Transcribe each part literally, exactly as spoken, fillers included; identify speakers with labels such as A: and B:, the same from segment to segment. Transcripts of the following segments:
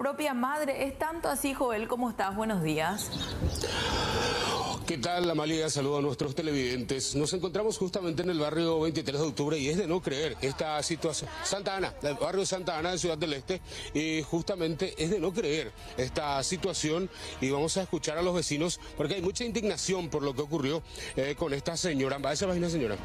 A: propia madre. ¿Es tanto así, Joel? ¿Cómo estás? Buenos días.
B: ¿Qué tal, Amalia? Saludo a nuestros televidentes. Nos encontramos justamente en el barrio veintitrés de octubre y es de no creer esta situación. Santa Ana, el barrio Santa Ana de Ciudad del Este, y justamente es de no creer esta situación y vamos a escuchar a los vecinos porque hay mucha indignación por lo que ocurrió eh, con esta señora. ¿Va a esa página, señora?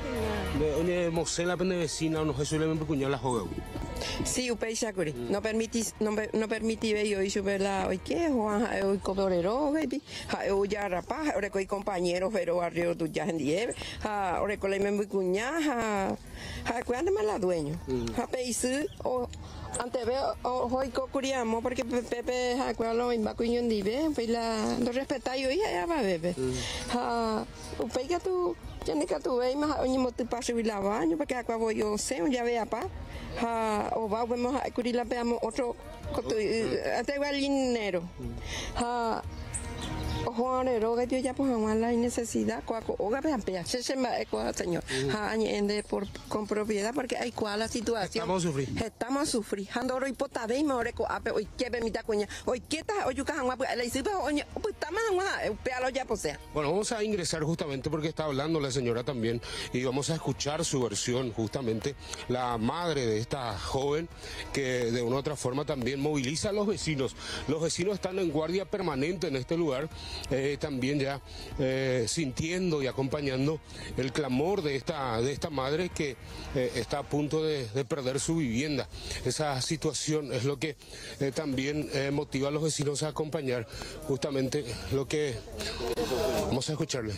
B: De la vecina, no se suele empuñar la joven.
C: Sí, upei shakuri. No permitís, no, no permití ver hoy subir la hoy qué, Juan, hoy cobrero, baby. Hoy ya rapaz, ahora coi compañeros, pero barrio tu ya en dieve. Ahora con la me cuña, ha, ha, cuándo la dueño. Ha peisu o ante veo hoy cocuriamo porque Pepe ha cuál lo imba cuño en dive, pues la no respeta yo ya va bebé. Ha, upei que tu ya ni que tu veis más hoy mo tu paso y la baño porque acá voy yo sé, ya ve apa. Ha, o vamos a cubrir la peamos otro hasta igual dinero. Ha, Juan Eroga yo ya pues la necesidad cuaco oga pea se se me señor. Ha ende por con propiedad porque hay cual la situación.
B: Estamos sufriendo.
C: Estamos sufriendo oro y potabe y more co ape hoy que be mitad coña. Hoy qué ta hoy yuca agua la dice pues pues estamos agua pealo ya posea.
B: Bueno, vamos a ingresar justamente porque está hablando la señora también y vamos a escuchar su versión justamente la madre de esta joven que de una u otra forma también moviliza a los vecinos. Los vecinos están en guardia permanente en este lugar. Eh, también ya eh, sintiendo y acompañando el clamor de esta, de esta madre que eh, está a punto de, de perder su vivienda. Esa situación es lo que eh, también eh, motiva a los vecinos a acompañar justamente lo que... Vamos a escucharle.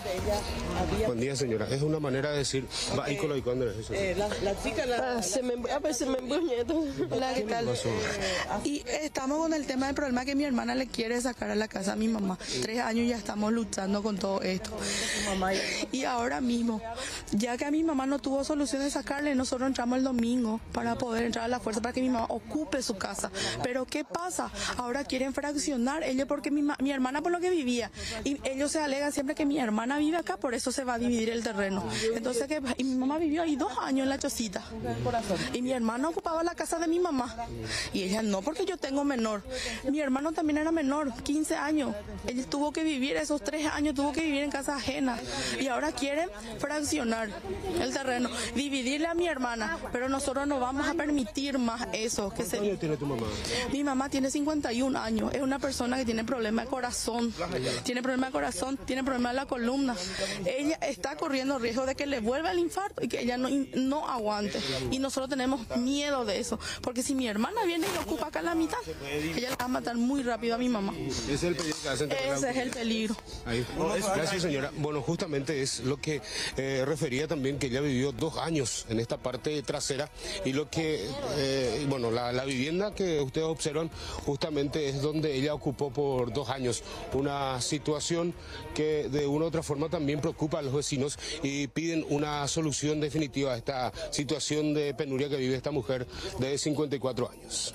B: Buen día, señora. Es una manera de decir... Va, y con lo y con eso.
C: Eh, la, la chica la, ah, se me a veces me embuñe.
D: Hola, ¿qué tal? Y estamos con el tema del problema que mi hermana le quiere sacar a la casa a mi mamá. Tres años ya estamos luchando con todo esto. Y ahora mismo, ya que a mi mamá no tuvo solución de sacarle, nosotros entramos el domingo para poder entrar a la fuerza para que mi mamá ocupe su casa. Pero ¿qué pasa? Ahora quieren fraccionar ellos porque mi, mi hermana por lo que vivía. Y ellos se alegan siempre que mi hermana vive acá, por eso se va a dividir el terreno. Entonces, que y mi mamá vivió ahí dos años en la chocita. Y mi hermano ocupaba la casa de mi mamá. Y ella no, porque yo tengo menor. Mi hermano también era menor, quince años. Él tuvo que vivir esos tres años, tuvo que vivir en casa ajena. Y ahora quieren fraccionar el terreno, dividirle a mi hermana. Pero nosotros no vamos a permitir más eso. Que se...
B: ¿Cuántos años tiene tu mamá?
D: Mi mamá tiene cincuenta y un años. Es una persona que tiene problema de corazón. Tiene problema de corazón, tiene problema de la columna. Ella está corriendo riesgo de que le vuelva el infarto y que ella no, no aguante. Y nosotros tenemos miedo de eso. Porque si mi hermana viene y ocupa acá la mitad, ella la va a matar muy rápido a mi mamá.
B: Ese es el peligro que hacen.
D: Ese es el peligro.
B: Ahí. Gracias, señora. Bueno, justamente es lo que eh, refería también, que ella vivió dos años en esta parte trasera y lo que, eh, bueno, la, la vivienda que ustedes observan justamente es donde ella ocupó por dos años. Una situación que de una u otra forma también preocupa a los vecinos y piden una solución definitiva a esta situación de penuria que vive esta mujer de cincuenta y cuatro años.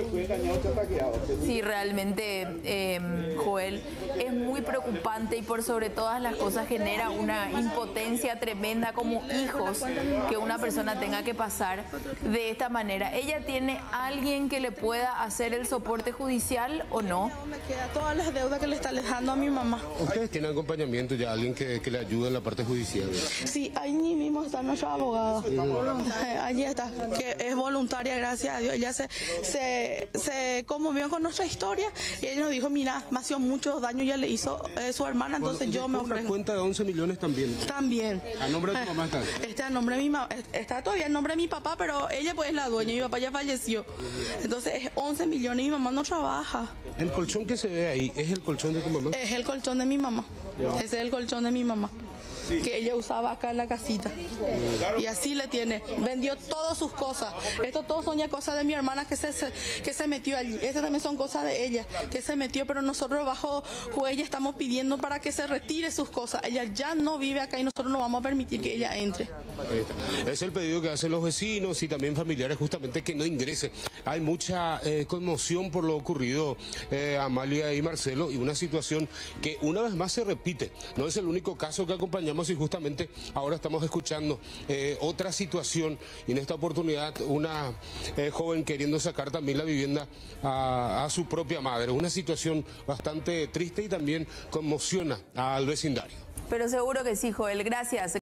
A: Sí, realmente, eh, Joel, es muy preocupante y por sobre todas las cosas genera una impotencia tremenda como hijos que una persona tenga que pasar de esta manera. ¿Ella tiene alguien que le pueda hacer el soporte judicial o no?
D: Me queda todas las deudas que le está dejando a mi mamá.
B: ¿Ustedes tienen acompañamiento ya, alguien que, que le ayude en la parte judicial?
D: Sí, ahí mismo está nuestra abogada. Allí está, que es voluntaria, gracias a Dios. Ella se, se, se conmovió con nuestra historia y ella nos dijo, mira, me ha sido muchos daños, ya le hizo eh, su hermana, entonces bueno, yo me ofrezco.
B: Una cuenta de once millones también.
D: También.
B: ¿A nombre de tu mamá está?
D: Está a nombre de mi mamá, está todavía en nombre de mi papá, pero ella pues es la dueña, mi papá ya falleció. Entonces es once millones y mi mamá no trabaja.
B: ¿El colchón que se ve ahí es el colchón de tu mamá?
D: Es el colchón de mi mamá. Ese es el colchón de mi mamá. Que ella usaba acá en la casita. Y así le tiene. Vendió todas sus cosas. Esto todo son ya cosas de mi hermana que se, se, que se metió allí. Estas también son cosas de ella que se metió, pero nosotros bajo Huella estamos pidiendo para que se retire sus cosas. Ella ya no vive acá y nosotros no vamos a permitir que ella entre.
B: Es el pedido que hacen los vecinos y también familiares justamente que no ingrese. Hay mucha eh, conmoción por lo ocurrido, eh, Amalia y Marcelo, y una situación que una vez más se repite. No es el único caso que acompañamos decíamos y justamente ahora estamos escuchando eh, otra situación y en esta oportunidad una eh, joven queriendo sacar también la vivienda a, a su propia madre. Una situación bastante triste y también conmociona al vecindario.
A: Pero seguro que sí, Joel. Gracias.